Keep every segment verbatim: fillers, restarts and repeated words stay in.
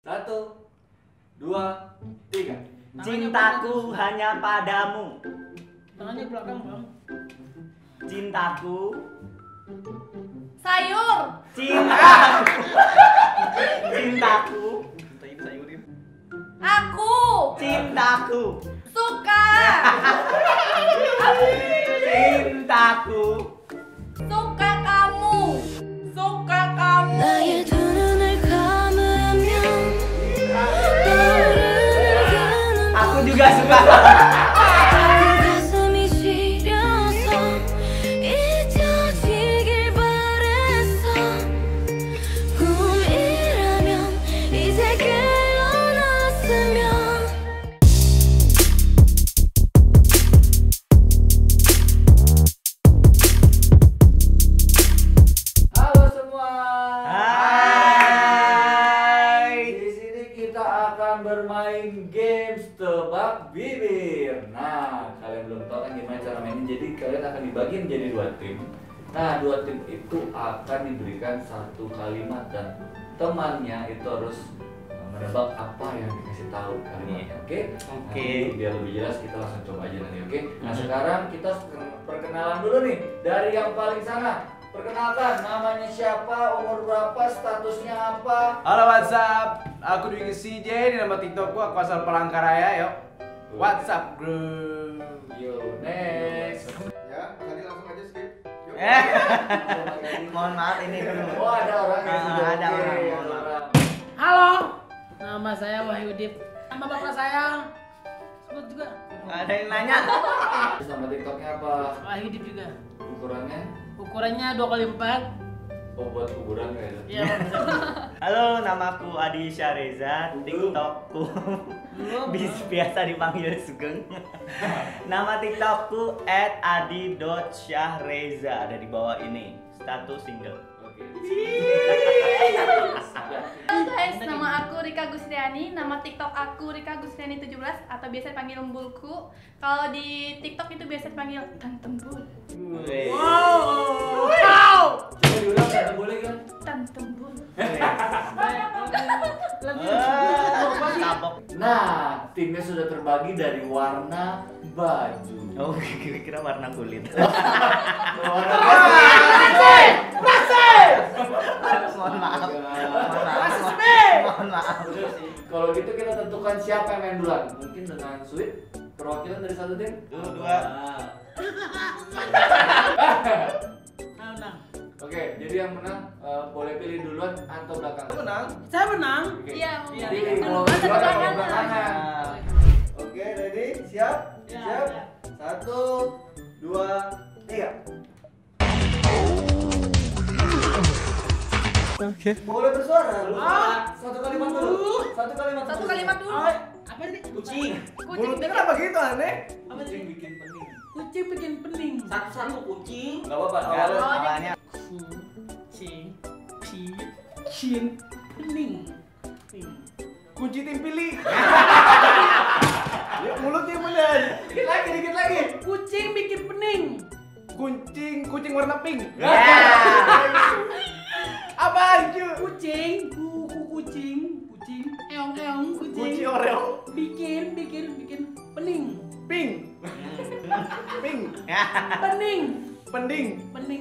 Satu, dua, tiga. Cintaku hanya padamu. Tangannya ke belakang, Bang. Cintaku. Sayur. Cintaku. Cintaku. Aku. Cintaku. Suka. Cintaku. Suka kamu. Suka kamu. 나의 두 눈을 감으면 떠오르는 Aku juga suka. 가슴이 시려서 잊혀지길 바랬어. 꿈이라면 이제 깨어났으면. Halo semua. Hai. Di sini kita akan bermain games tebak bibir. Nah, kalian belum tahu kan gimana cara mainnya. Jadi kalian akan dibagi menjadi dua tim. Nah, dua tim itu akan diberikan satu kalimat dan temannya itu harus menebak apa yang dikasih tahu kalimatnya. Oke? Oke. Nanti biar lebih jelas kita langsung coba aja nanti. Oke? Nah, sekarang kita perkenalan dulu nih dari yang paling sana. Perkenalkan, namanya siapa, umur berapa, statusnya apa? Halo WhatsApp, aku Dwi C J, di nama TikTokku aku asal Palangkaraya, yuk. WhatsApp bro. Yo, next. Ya, tadi langsung aja skip. Yuk. Eh. Mohon maaf ini dulu. Oh, ada orang yang Ah, sudah ada oke, orang, ada mohon maaf. orang. Halo. Nama saya Wahyudip. Nama bapak saya sebut juga. Ada yang nanya. Terus nama TikToknya apa? Wahyudip juga. Ukurannya? Ukurannya dua kali empat. Oh, buat kuburan kayaknya. Iya. Halo, namaku Adi Syareza. TikTokku Belum. bis biasa dipanggil Sugeng. Nama TikTokku et adi dot syahreza, ada di bawah ini. Status single. Oke. Halo guys, nama aku Rika Gustiani. Nama TikTok aku Rika Gustiani tujuh belas atau biasa dipanggil Mbulku. Kalau di TikTok itu biasa dipanggil Tante Mbul. Wow. Wow. Coba diulang, kata boleh kan? Tante Mbul. Lebih. Wah, kapok. Nah, timnya sudah terbagi dari warna baju. Oh, kira-kira warna kulit. Warna Mohon maaf. Mohon maaf. Rasis B. Mohon maaf. Kalau gitu kita tentukan siapa yang main duluan. Mungkin dengan sweet perwakilan dari satu tim. Dua, dua. Nah. Nah, menang. Oke, jadi yang menang eh, boleh pilih duluan atau belakangan. Menang. Saya menang. Oke. Iya, mau Iya. pilih Pilih mau duluan atau duluan atau belakangan. belakangan. Oke, ready? Siap? Iya, Siap? iya. Satu, dua, tiga. Oke. Boleh bersuara. Lu. Ah. Satu kalimat dulu. Satu kalimat. Satu dulu. kalimat dulu. Oh, apa ini? Kucing. Kucing Mulutnya bikin. kenapa gitu aneh? Apa Kucing ini? bikin pening. Kucing bikin pening. Satu-satu kucing. Enggak apa-apa. Enggak, Awalnya. awalnya Kucing. Kucing. Pening. Pening. Kunci tim pilih. Ya mulutnya bener. Dikit lagi, dikit lagi. Kucing bikin pening. Kucing, kucing warna pink. ya. Apa itu? Kucing, kuku kucing, kucing, eong eong kucing. Kunci Oreo. Bikin, bikin, bikin pening. Pink. Pink. Ya. Pening. Pending. Pening.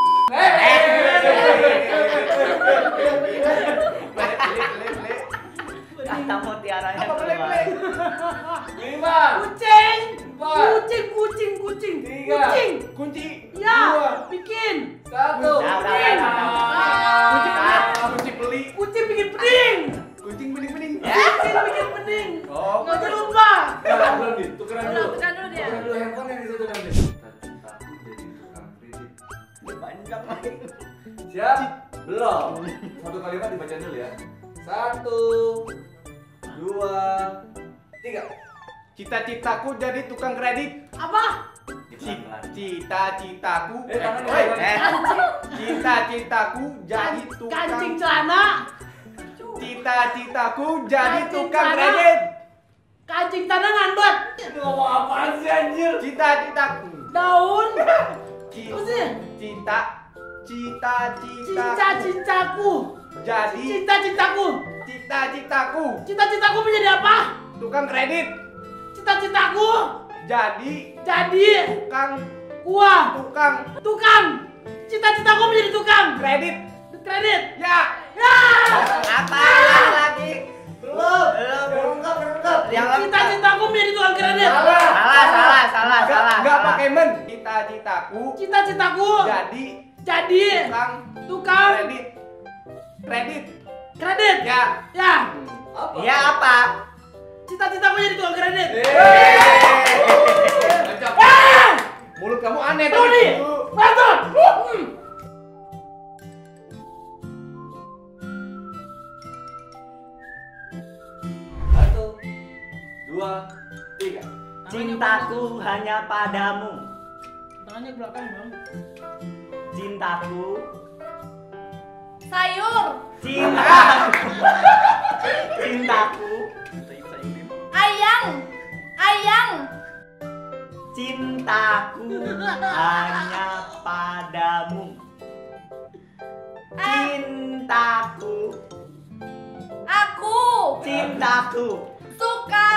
Kata mutiaranya Apa boleh keluar. boleh? Lima. Kucing. Empat. Kucing, kucing, kucing. Tiga. Kucing. Kunci. Ya, Dua. bikin. Satu. Udah, udah, udah, udah. Kunci Ah. kunci beli. Kucing bikin pening. Kucing bening bening. Kucing bikin pening. Oh. Nggak jangan lupa. Tukeran dulu, Dit. Tukeran Dulu, dulu. tekan dulu dia. Tukeran dulu handphone yang di situ nanti. Cinta-cintaku jadi tukang kredit. Panjang lagi. Siap? Belum. Satu kalimat dibaca dulu ya. Satu, dua, tiga. Cita-citaku jadi tukang kredit. Apa? Cita-citaku. Eh, tangan eh, dulu. Eh, Cita-citaku jadi Kan- tukang. Kancing celana. Cita-citaku jadi Kancing tukang celana. kredit. Kancing tanah ngambek. Ngomong apaan sih anjir? Cita-citaku. Daun. Ci- Apa sih? Cinta. Cita-citaku Cinca-cincaku. Jadi Cita-citaku. cita-citaku Cita-citaku menjadi apa? tukang kredit. Cita-citaku Jadi jadi tukang uang. tukang Tukang. Cita-citaku menjadi tukang kredit. kredit. Ya. Ya. Apa lagi? Belum. Belum. Yang lengkap, yang lengkap. Yang lengkap. Cita-citaku menjadi tukang kredit. Salah. Salah, salah, salah, Nggak- salah. nggak salah. pakai men. Cita-citaku Cita-citaku jadi jadi tukang tukang kredit. Kredit. kredit. Ya. Ya. Apa? Ya apa? Cita-citaku jadi tukang kredit. Ngecap. Eh! Mulut kamu aneh Tony, bantu. Hmm. Satu, dua, tiga. Cintaku hanya padamu. Tangannya ke belakang, Bang. Cintaku. Sayur. Cintaku. Cintaku. Ayang. Ayang. Cintaku hanya padamu. Cintaku. Aku. Cintaku. Suka.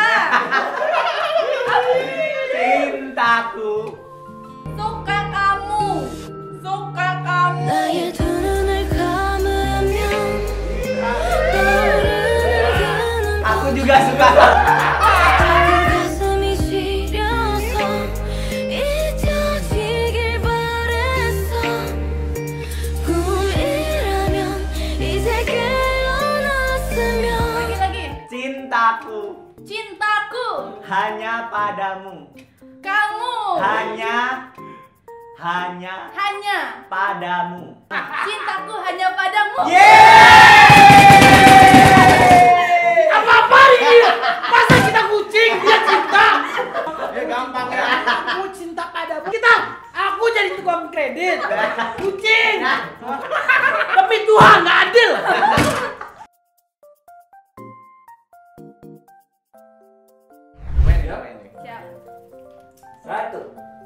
Cintaku. Suka kamu. Suka kamu. 나의 두 눈을 감으면 떠오르는 그 눈 Aku juga suka. 가슴이 시려서 잊혀지길 바랬어 꿈이라면 이제 깨어났으면 Lagi lagi. Cintaku Cintaku. hanya padamu. Kamu. Hanya hanya Hanya. padamu. Cintaku hanya padamu. Apa-apa ini? Masa kita kucing, dia cinta. Ya gampang ya. Aku cinta padamu. Kita, aku jadi tukang kredit. Kucing. Tapi Tuhan nggak adil. Main ya, main ya. Siap. Satu,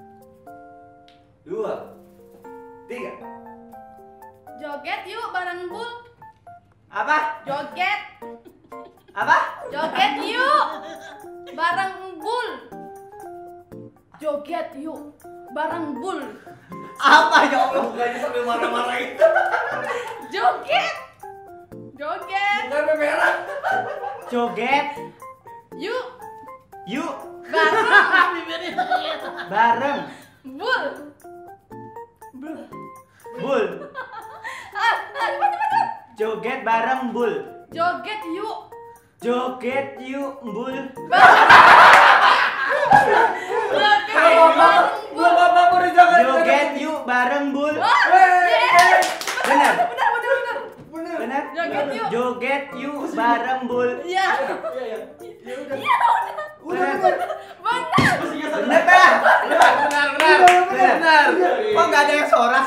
dua, tiga. Joget yuk bareng Bul. Apa? Joget. Apa? Joget yuk bareng Bul. Joget yuk bareng Bul. Apa ya Allah? Mukanya sampai marah-marah itu. Joget. Joget. Mukanya merah. Joget. Yuk Yuk bareng Bibirnya. bareng Bul. Bul. Ah, ah, cepat, cepat, cepat. Joget bareng Bul. Joget yuk. Joget yuk Bul. Joget Gak yuk apa-apa. bareng Gua Bul. apa-apa udah jangan. Joget yuk bareng Bul. Wah, yes. Benar. Benar, benar, benar. Bener. Benar? Joget yuk. Joget yuk bareng Bul. Iya. Iya, iya. Iya, udah. Benar. Benar. Benar dah. Benar, benar, benar. Benar. Kok nggak ada yang soras?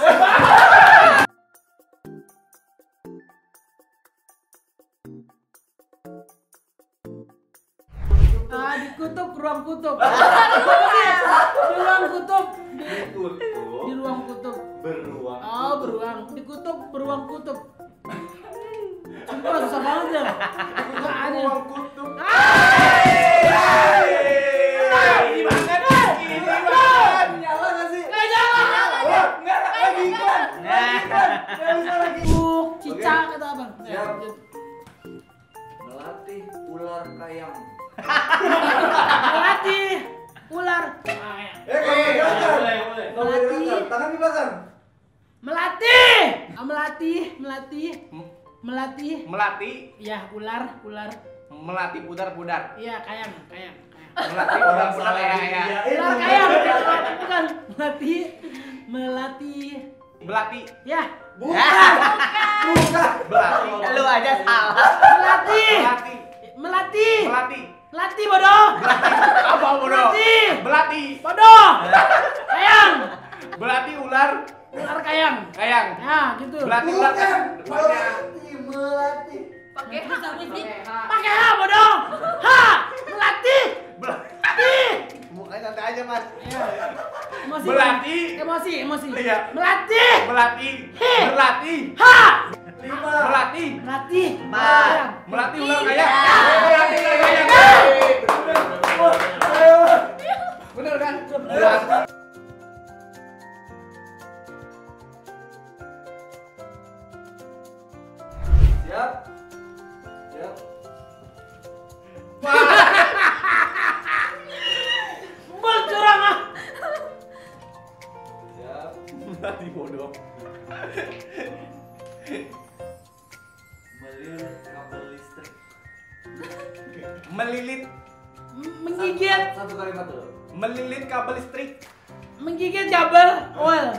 Ah, di kutub, ruang kutub. Di ruang kutub. Di, Ditutup. di ruang kutub. Beruang. Oh, beruang. Di kutub, beruang kutub. Sumpah susah banget ya. Nggak ada. Ruang kutub. Ini banget. Ini banget. Nyala nggak sih? Nggak nyala. Wah, nggak lagi kan. Nah. Nggak bisa lagi. Buk, cicak kata abang. Siap. Melatih ular kayang. Melatih ular. Ah, ya. Eh, kamu di belakang. Boleh, boleh. Kamu di belakang. Tangan di belakang. Melatih. Ah, melatih, melatih, melatih. Melatih, Ya, ular, ular. melatih pudar-pudar. Iya, kayang, kayang, kayang. Melatih pudar-pudar ya, ya. Ular kayang, bukan melatih, melatih. Melatih, Ya, Bukan. Bukan. melatih, Lu aja salah. melatih, melatih, melatih, melatih. melatih bodoh, Apa bodoh? melatih, Melatih, bodoh, kayang, melatih ular, ular kayang. kayang. Ya, gitu. Melatih ular Bukan. kan depannya. Melatih, melatih. Pakai H tapi sih. Pakai H bodoh. H, melatih, melatih. Mukanya santai aja, Mas. Ya. Emosi. Melatih. Emosi, emosi. Iya. Melatih. Melatih, He. berlatih. H, Lima. Melatih. Melatih. Empat. Melatih ular kaya. Tiga. Melatih ular kaya. Ayo. Bener kan? Melatih. Siap. Siap. Bal curang ah. Siap. Melatih bodoh. Melilit kabel listrik. Melilit. Menggigit. Satu kalimat dulu. Melilit kabel listrik. Menggigit jabal. Well.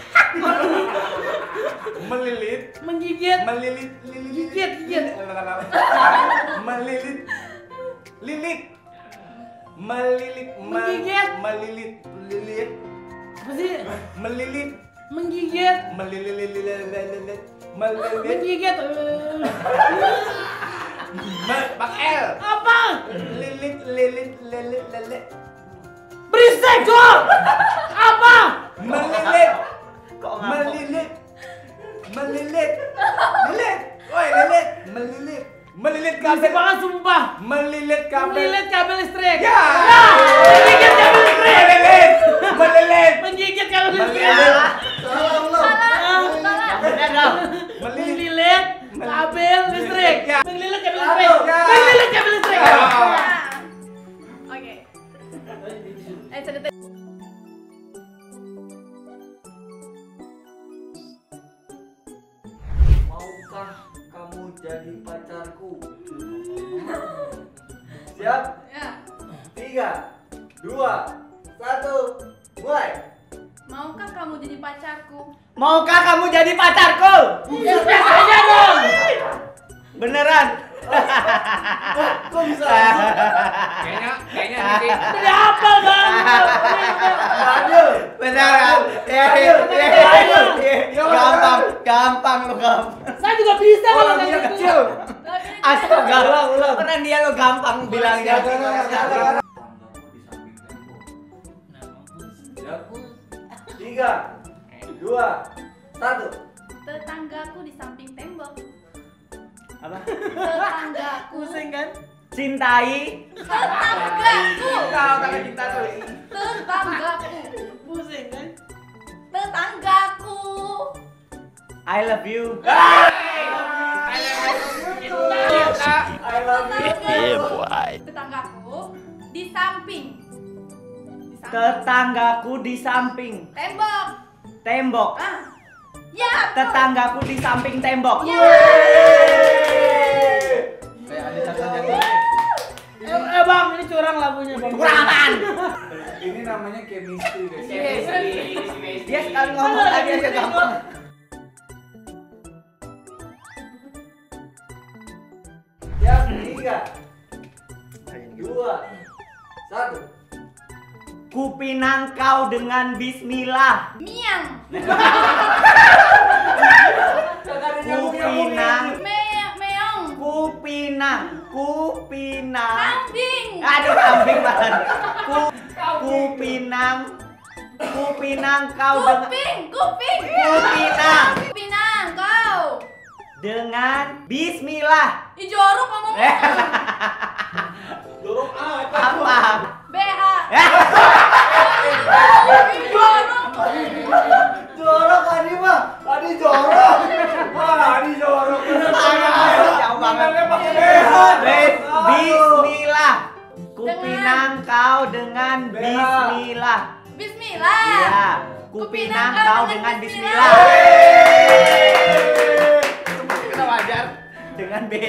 Melilit. Menggigit. Melilit. Lilit. Gigit, gigit. Melilit. Lilit. Melilit. Menggigit. Melilit. Lilit. Apa sih? Melilit. Menggigit. Melilit. Melilit. Melilit. Menggigit. Bang L. Apa? Lilit. Lilit. Lilit. Lilit. Berisik kok. Apa? Melilit. Kok ngapok? Melilit. Melilit. Lilit. Woi, lilit. Melilit. Melilit Berisik kabel. banget sumpah. Melilit kabel. Melilit kabel listrik. Ya. Menggigit kabel listrik. Melilit. Melilit. Menggigit kabel listrik. Melilit. Salah belum? Ah. Bener dong. Melilit. Melilit kabel listrik. Ya. Melilit kabel listrik. Ya. Melilit kabel listrik. Ya. Oke. Eh, cerita. Maukah kamu jadi pacarku? Siap? Ya. Tiga, dua, satu, mulai. Maukah kamu jadi pacarku? Maukah kamu jadi pacarku? Yes, yes aja dong. Beneran. Kok bisa? Kayaknya, kayaknya ini. Udah hafal bang. Adil. Beneran. Eh, eh, eh, Gampang, gampang lu gampang. Saya juga bisa kalau Orang kayak dia gitu. kecil. Astaga, ulang, ulang. Pernah dia lo gampang bilangnya. Tanggamu di samping tembok. Siap? Tiga, dua, satu. Tetanggaku di samping tembok. Apa? Tetanggaku. Pusing kan? Cintai. Tetanggaku. Tahu tangan kita tuh. Tetanggaku. Pusing kan? Tetanggaku. I love you. I love you. Tetanggaku di samping. Di samping. Tetanggaku di samping Tembok. tembok. Ah. Ya. betul. Tetanggaku di samping tembok. Ya. Kayak ada catatan jatuh. Eh, eh bang, ini curang lagunya bang. Kurang apaan? Ini namanya chemistry, guys. Dia sekali ngomong tadi aja gampang. Siap? Tiga, dua, satu. Kupinang kau dengan bismillah. Miang. Kupinang, Me- meong. kupinang, kupinang. Kambing. Aduh, kambing banget. Ku, kupinang, kupinang kau dengan Kuping. Kuping. kupinang Pinang kau. dengan bismillah. Ih jorok ngomong. Eh, Dorong apa? apa? B H. Eh, Ih jorok. Jorok Adi mah. Adi jorok. Wah, ini jorok. jauh banget. Bis- Bismillah. Kupinang kau dengan bismillah. Bismillah. Iya, kupinang kau dengan bismillah. Kita wajar. Dengan B.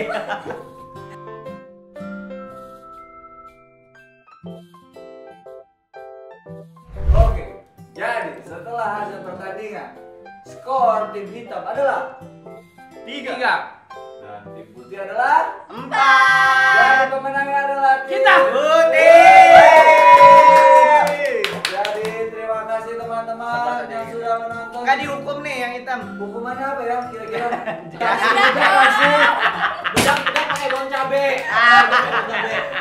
Oke, jadi setelah hasil pertandingan, skor tim hitam adalah Tiga. dan tim putih adalah Empat. dan pemenangnya adalah tim Kita. Putih. Jadi terima kasih teman-teman yang sudah menonton. Nggak dihukum nih yang hitam. Hukumannya apa ya kira-kira? Bedak, bedak pakai daun cabe. Ah, bedak, bedak.